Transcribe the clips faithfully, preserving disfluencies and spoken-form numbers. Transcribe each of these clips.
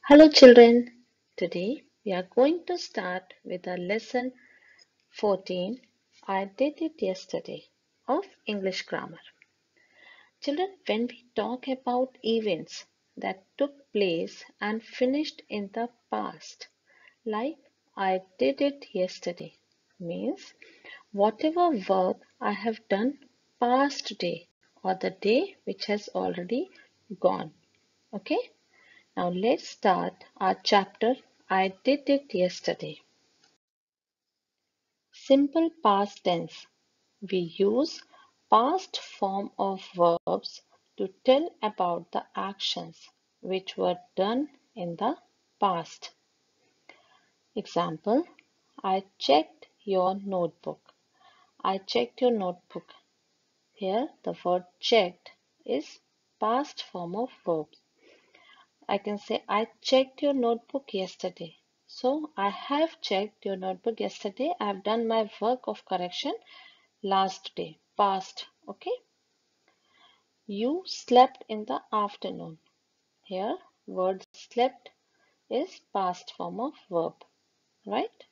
Hello children, today we are going to start with a lesson fourteen, I did it yesterday, of English grammar. Children, when we talk about events that took place and finished in the past, like I did it yesterday, means whatever work I have done past day or the day which has already gone. Okay? Now let's start our chapter I did it yesterday. Simple past tense. We use past form of verbs to tell about the actions which were done in the past. Example, I checked your notebook. I checked your notebook. Here the word checked is past form of verbs. I can say, I checked your notebook yesterday. So, I have checked your notebook yesterday. I have done my work of correction last day, past. Okay. You slept in the afternoon. Here, word slept is past form of verb, right?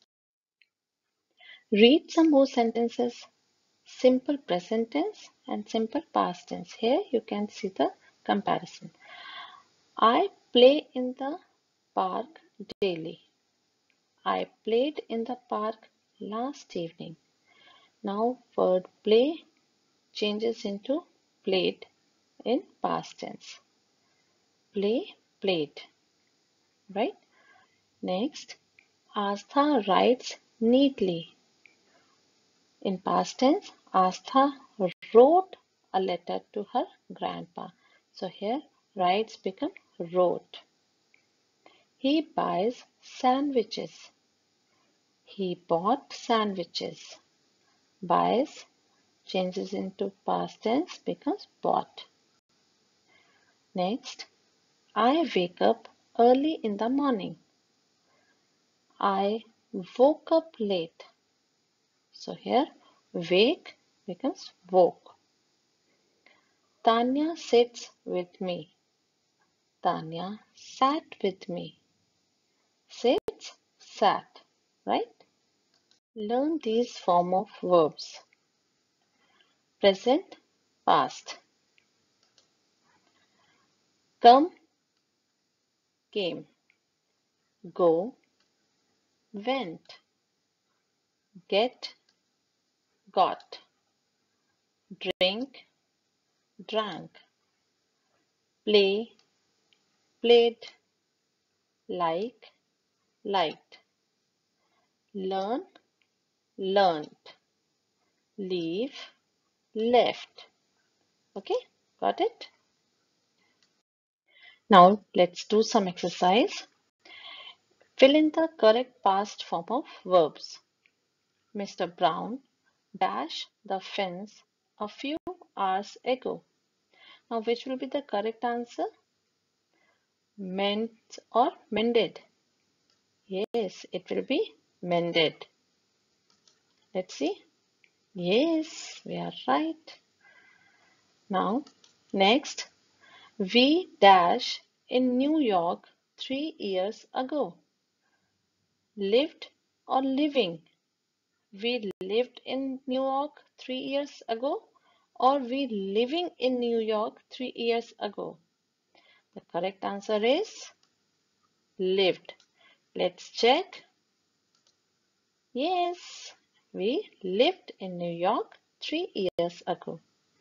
Read some more sentences. Simple present tense and simple past tense. Here, you can see the comparison. I play in the park daily. I played in the park last evening. Now word play changes into played in past tense. Play, played, right? Next, Astha writes neatly. In past tense, Astha wrote a letter to her grandpa. So here, writes become wrote. He buys sandwiches. He bought sandwiches. Buys changes into past tense becomes bought. Next, I wake up early in the morning. I woke up late. So here, wake becomes woke. Tanya sits with me. Tanya sat with me. Sits, sat, right? Learn these form of verbs. Present, past. Come, came. Go, went. Get, got. Drink, drank. Play, played. Like, liked. Learn, learned. Leave, left. Okay, got it? Now let's do some exercise. Fill in the correct past form of verbs. Mister Brown dashed the fence a few hours ago. Now which will be the correct answer? Mend or mended? Yes, it will be mended. Let's see. Yes, we are right. Now, next, we dash in New York three years ago. Lived or living? We lived in New York three years ago, or we living in New York three years ago? The correct answer is lived. Let's check. Yes, we lived in New York three years ago.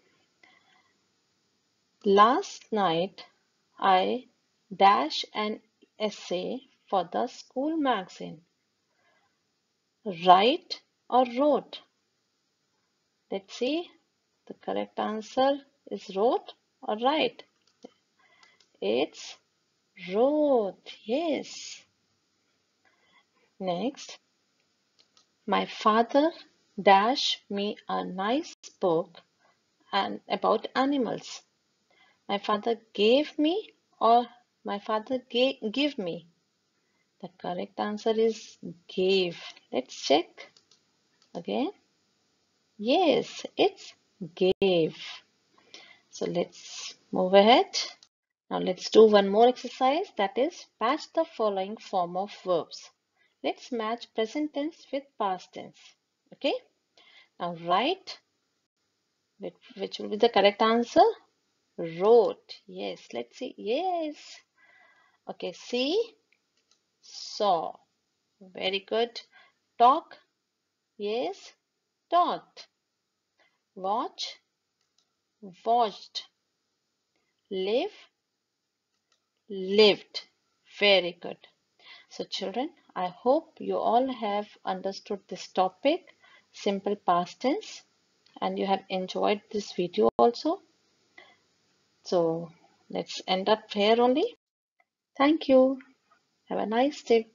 Last night, I dash an essay for the school magazine. Write or wrote? Let's see. The correct answer is wrote or write? It's wrote. Yes. Next, my father dash me a nice book and about animals. My father gave me or my father gave give me? The correct answer is gave. Let's check again. Yes, it's gave. So let's move ahead. Now let's do one more exercise, that is match the following form of verbs. Let's match present tense with past tense. Okay. Now write, which will be the correct answer? Wrote. Yes. Let's see. Yes. Okay. See, saw. Very good. Talk. Yes. Talked. Watch. Watched. Live. Lived. Very good. So children, I hope you all have understood this topic, simple past tense, and you have enjoyed this video also. So let's end up here only. Thank you. Have a nice day.